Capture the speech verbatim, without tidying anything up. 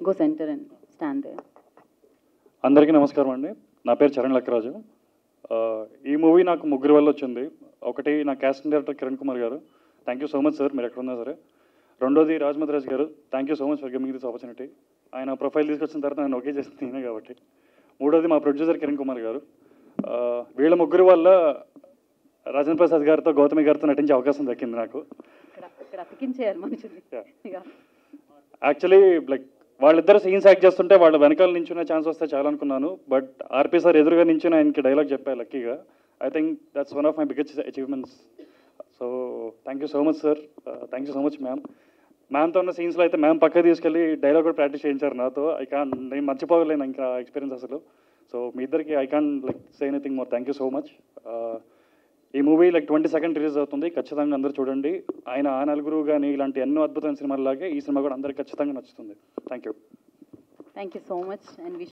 go center and stand there. అందరికీ నమస్కారం అండి. నా పేరు చరణ్ లక్కరాజు. ఈ మూవీ నాకు ముగ్గురు వల్ల వచ్చింది. ఒకటి నా కాస్టింగ్ డైరెక్టర్ కిరణ్ కుమార్ గారు, thank you so much sir, మీరు ఎక్కడ ఉన్నా సరే. రెండోది రాజ్ మద్రాజ్ గారు, thank you so much for giving this opportunity. ఆయన ప్రొఫైల్ తీసుకొచ్చిన తర్వాత నేను ఓకే చేసింది నేనే కాబట్టి. మూడోది మా ప్రొడ్యూసర్ కిరణ్ కుమార్ గారు. వీళ్ళ ముగ్గురు వల్ల రాజేంద్ర ప్రసాద్ గారితో గౌతమి గారితో నటించే అవకాశం దక్కింది నాకు. యాక్చువల్లీ లైక్ వాళ్ళిద్దరు సీన్స్ యాక్ట్ చేస్తుంటే వాళ్ళ వెనకాల నించునే ఛాన్స్ వస్తే చాలా అనుకున్నాను. బట్ ఆర్పీ సార్ ఎదురుగా నించుని ఆయనకి డైలాగ్ చెప్పాను లక్కీగా. I think that's one of my biggest achievements. So thank you so much sir, thank you so much ma'am. మ్యామ్తో ఉన్న సీన్స్లో అయితే మ్యామ్ పక్కకి తీసుకెళ్ళి డైలాగ్ కూడా ప్రాక్టీస్ చేయించారు నాతో. ఐ కాన్ నేను మర్చిపోగలేను ఇంకా ఎక్స్పీరియన్స్ అసలు. సో మీ ఇద్దరికి I can like say anything more. Thank you so much. ఈ movie like twenty second release అవుతుంది, ఖచ్చితంగా అందరూ చూడండి. ఆయన ఆ నలుగురు కానీ ఇలాంటి ఎన్నో అద్భుతమైన సినిమాలాగే ఈ సినిమా కూడా అందరికి ఖచ్చితంగా నచ్చుతుంది. Thank you. Thank you so much and